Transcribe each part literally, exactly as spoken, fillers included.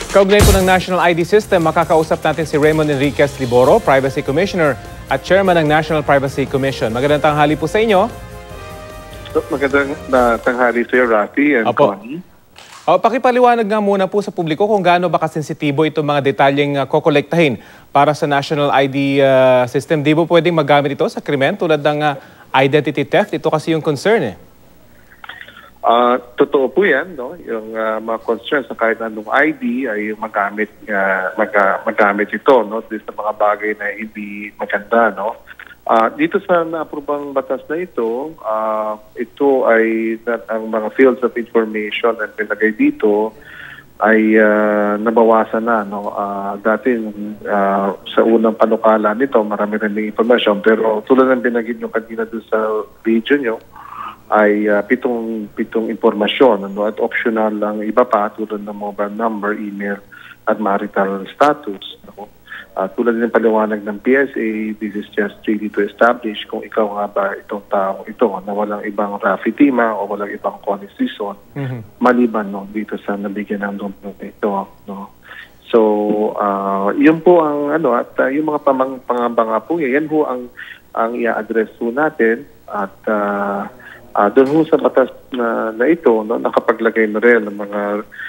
Kaugnay po ng National I D System, makakausap natin si Raymund Enriquez Liboro, Privacy Commissioner at Chairman ng National Privacy Commission. Magandang tanghali po sa inyo. Magandang na tanghali sa iyo, Rafi and Opo. Connie. O, pakipaliwanag nga muna po sa publiko kung gaano ba kasensitibo itong mga detalyeng uh, kokolektahin para sa National I D uh, System. Di ba pwedeng magamit ito sa krimen tulad ng uh, identity theft? Ito kasi yung concern eh. Uh, totoo po yan, no? Yung uh, mga concerns na kahit anong I D ay magamit, uh, mag, uh, magamit ito, no? Dito sa mga bagay na hindi maganda, no? Uh, dito sa na-aprobang batas na ito, uh, ito ay ang mga fields of information na pinagay dito ay uh, nabawasan na, no? Uh, dati uh, sa unang panukala nito, marami rin ng information, pero tulad ng binagid nyo kanina doon sa video nyo, ay uh, pitong pitong impormasyon, ano, at optional lang iba pa tulad ng mobile number, email at marital status, no? Uh, tulad ng paliwanag ng P S A, this is just really to establish kung ikaw nga ba itong tao ito na walang ibang Rafi Tima o walang ibang Connie Season, mm-hmm. maliban, no, dito sa nabigyan ng numero ito, no? So uh, yun po ang ano, at uh, yung mga pamang pangamba po yan ho ang ang i-address po natin, at uh, Uh, doon ho sa batas na, na ito, no, nakapaglagay na rin ng mga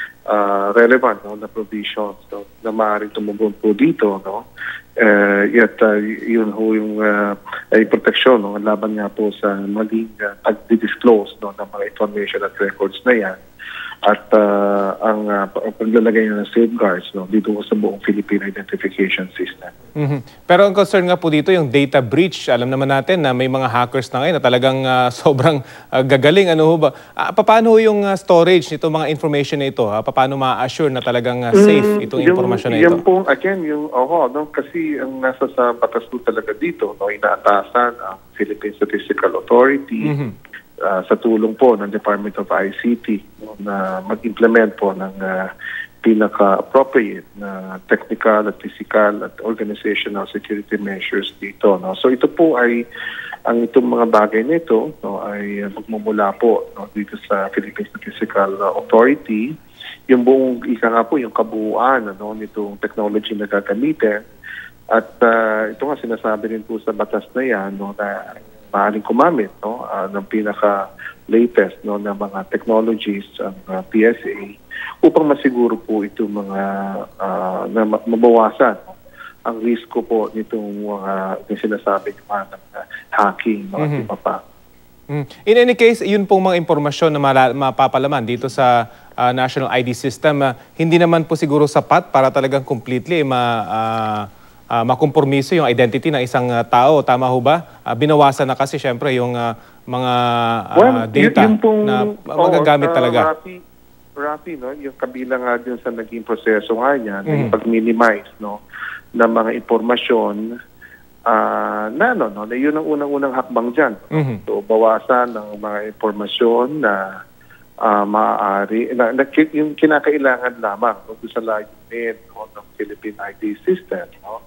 uh, relevant, no, na provisions, no, na maaaring tumubon po dito, no. Uh, yet uh, yun ho yung uh, ay proteksyon, no, laban nga po sa maging uh, pag-disclose, no, ng mga information at records na yan. At uh, ang uh, paglalagay ng safeguards, no, dito sa buong Philippine Identification System. Mm-hmm. Pero ang concern nga po dito yung data breach. Alam naman natin na may mga hackers na ngayon na talagang uh, sobrang uh, gagaling. Ano ho ba? Uh, paano yung uh, storage nito mga information na ito? Ha? Paano ma-assure na talagang uh, safe itong mm, information na ito? ito? Yan po, again, yung, oh, no, kasi ang nasa sa batas po talaga dito, no, inaatasan ang Philippine Statistical Authority, mm-hmm. Uh, sa tulong po ng Department of I C T, no, na mag-implement po ng uh, pinaka-appropriate na technical at physical at organizational security measures dito, no. So ito po ay ang itong mga bagay nito, no, ay magmumula po, no, dito sa Philippine Statistical Authority. Yung buong ika nga po, yung kabuuan, ano, nitong technology na gagamitin. At uh, ito nga sinasabi rin po sa batas na yan, no, na maaaring kumamit, no, uh, ng pinaka-latest, no, na mga technologies ang uh, P S A upang masiguro po ito mga uh, na mabawasan, no, ang risko po nitong mga uh, sinasabi ng mga uh, hacking, mga mm-hmm. iba pa. Mm. In any case, yun pong mga impormasyon na mapapalaman dito sa uh, National I D System, uh, hindi naman po siguro sapat para talagang completely ma... Uh, Uh, makompromiso yung identity ng isang uh, tao. Tama ho ba? Uh, binawasan na kasi syempre yung uh, mga uh, well, data yun, yun pong, na magagamit oh, uh, talaga. Rafi, Rafi, no, yung kabilang nga din sa naging proseso nga yan, mm-hmm. yung pag-minimize, no, ng mga impormasyon uh, na, no, no, na yun ang unang-unang hakbang dyan. Mm-hmm. So, bawasan ng mga impormasyon na uh, maaari, na, na, yung kinakailangan lamang, no, sa layunin, no, ng Philippine I D system, no.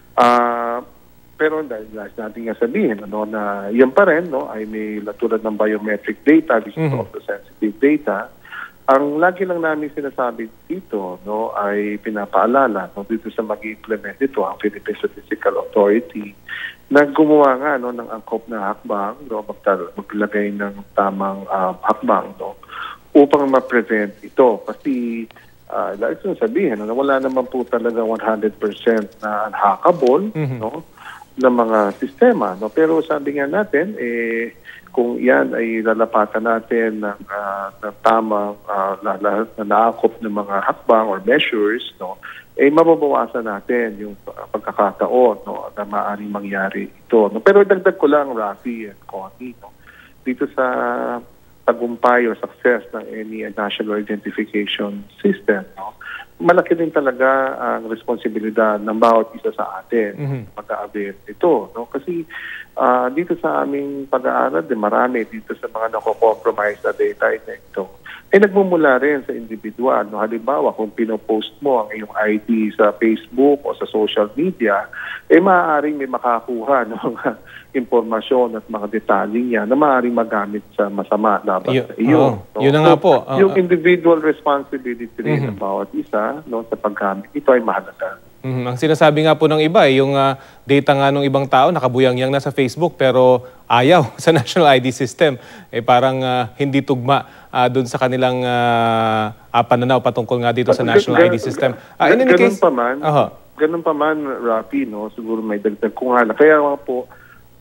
Uh, pero dahil natin nga sabihin, ano, na yan pa rin, no, ay may tulad ng biometric data, which is mm-hmm. also sensitive data. Ang lagi lang namin sinasabi dito, no, ay pinapaalala, no, dito sa mag-implement ito ang Philippine Statistical Authority na gumawa nga, no, ng angkop na hakbang, no, maglagay ng tamang uh, hakbang, no, upang ma-prevent ito. Kasi Uh, dahil sabihin, na wala naman po talaga one hundred percent na unhackable, mm-hmm. no, na mga sistema. No? Pero sabi nga natin, eh, kung yan ay lalapatan natin ng, uh, ng tamang uh, na naakop ng mga hakbang or measures, no, eh mababawasan natin yung pagkakataon, no, na maaaring mangyari ito. No? Pero dagdag ko lang, Rafi and Connie, no, dito sa tagumpay or success ng any national identification system, no, malaki din talaga ang responsibilidad ng bawat isa sa atin, mm-hmm. mag-a-avail ito, no, kasi uh, dito sa aming pag-aaral, de marami dito sa mga nako-compromise na data ito, ay nagmumula rin sa individual. No? Halimbawa, kung pinopost mo ang iyong I D sa Facebook o sa social media, eh maaaring may makakuha ng impormasyon at mga detalye niya na maaaring magamit sa masama laban sa iyo. Oh, no? Yun na nga po. So, yung individual responsibility rin mm-hmm. ng bawat isa no, sa paggamit, ito ay mahalaga. Mm-hmm. Ang sinasabi nga po ng iba, yung uh, data nga ng ibang tao, nakabuyang-yang na sa Facebook, pero ayaw sa national I D system. Eh parang uh, hindi tugma uh, dun sa kanilang uh, uh, pananaw patungkol nga dito sa national I D system. Uh, in any ganun case, pa man, uh-huh. ganun pa man, Rafi, no? Siguro may dagdag kung hala. Kaya nga po,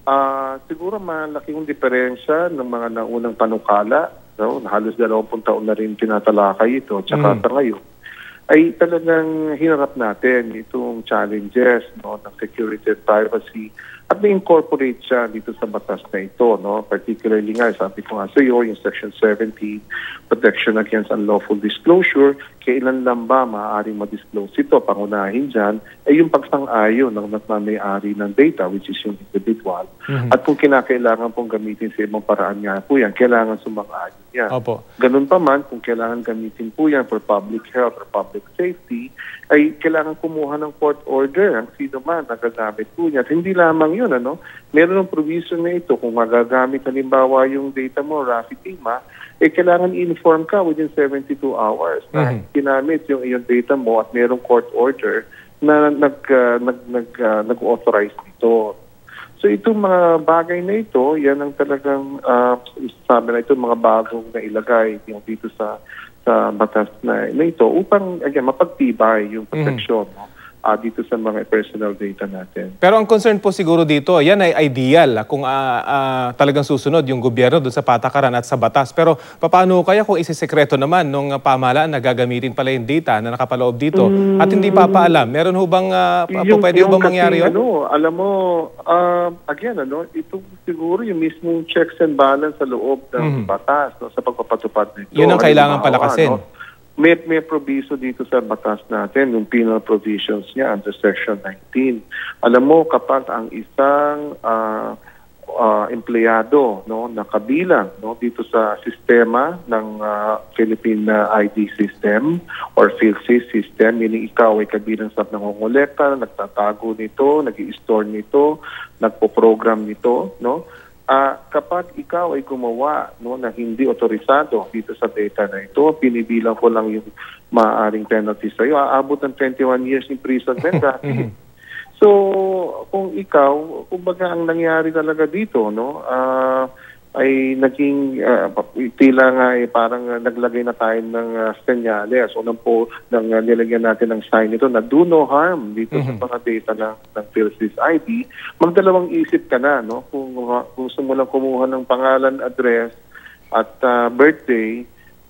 uh, siguro malaki yung diferensya ng mga naunang panukala, no? Halos dalawampung taon na rin tinatalakay ito, tsaka mm. sa ngayon, ay talagang hinarap natin itong challenges no, ng security and privacy at na-incorporate siya dito sa batas na ito. No? Particularly nga, sabi ko nga sa iyo, yung Section seventeen, Protection Against Unlawful Disclosure, kailan lang ba maaaring ma-disclose ito? Pangunahin dyan, ay yung pagsang-ayon ng nagmamayari ng data, which is yung individual. Mm-hmm. At kung kinakailangan pong gamitin sa ibang paraan nga po yan, kailangan sumang-ayon yan. Opo. Ganun pa man, kung kailangan gamitin po yan for public health or public safety, ay kailangan kumuha ng court order ang sino man nagagamit po niya. At hindi lamang yun, ano? Meron ng provision na ito. Kung magagamit, halimbawa yung data mo, Rafi Tima, eh kailangan i-inform ka within seventy-two hours na mm-hmm. ginamit yung iyong data mo at merong court order na nag, uh, nag, nag, uh, nag-authorize nito. So itong mga bagay na ito, yan ang talagang uh, sabi na ito, mga bagong nailagay yung dito sa sa batas na, na ito upang again, mapagtibay yung proteksyon mm. no, uh, dito sa mga personal data natin. Pero ang concern po siguro dito, yan ay ideal kung uh, uh, talagang susunod yung gobyerno doon sa patakaran at sa batas. Pero paano kaya kung isisekreto naman nung pamahalaan na gagamitin pala yung data na nakapaloob dito mm. at hindi papaalam? Meron ho bang uh, yung, pwede yung ho bang mangyari yun? Ano, alam mo, uh, again, ano, ito siguro yung mismong checks and balance sa loob ng mm. batas no, sa pagpapatupad nito. Yun ang kailangan palakasin. Ano, May, may proviso dito sa batas natin, yung penal provisions niya under Section nineteen. Alam mo, kapag ang isang uh, uh, empleyado no, na kabilang no, dito sa sistema ng uh, Philippine uh, I D system or PhilSys system, meaning ikaw ay kabilang sa nangongolekta, nagtatago nito, nag-i-store nito, nagpo-program nito, no? Uh, kapag ikaw ay gumawa no, na hindi otorisado dito sa data na ito, pinibilang ko lang yung maaaring penalty sa iyo, aabot ng twenty-one years imprisonment dati. So, kung ikaw, kumbaga ang nangyari talaga dito, no, uh, ay naging, uh, tila nga ay parang uh, naglagay na tayo ng uh, senyales o nang po nang uh, nilagyan natin ng sign ito na do no harm dito mm-hmm. sa mga data ng, ng PhilSys I D, magdalawang isip ka na, no? Kung, uh, kung sumulang kumuha ng pangalan, address at uh, birthday,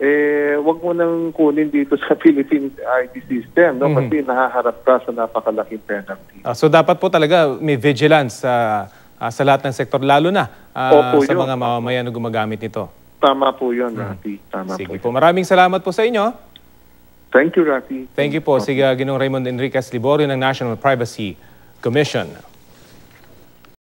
eh, wag mo nang kunin dito sa Philippine I D system, no? Mm-hmm. Kasi nahaharap ka sa napakalaking penalty. Uh, so dapat po talaga may vigilance sa uh, Uh, sa lahat ng sektor, lalo na uh, Opo, sa yun. mga mamamayan na gumagamit nito. Tama po yun, Rafi. Tama Sige po. po. Maraming salamat po sa inyo. Thank you, Rafi. Thank you po. Sige, Ginoong Raymund Enriquez Liboro ng National Privacy Commission.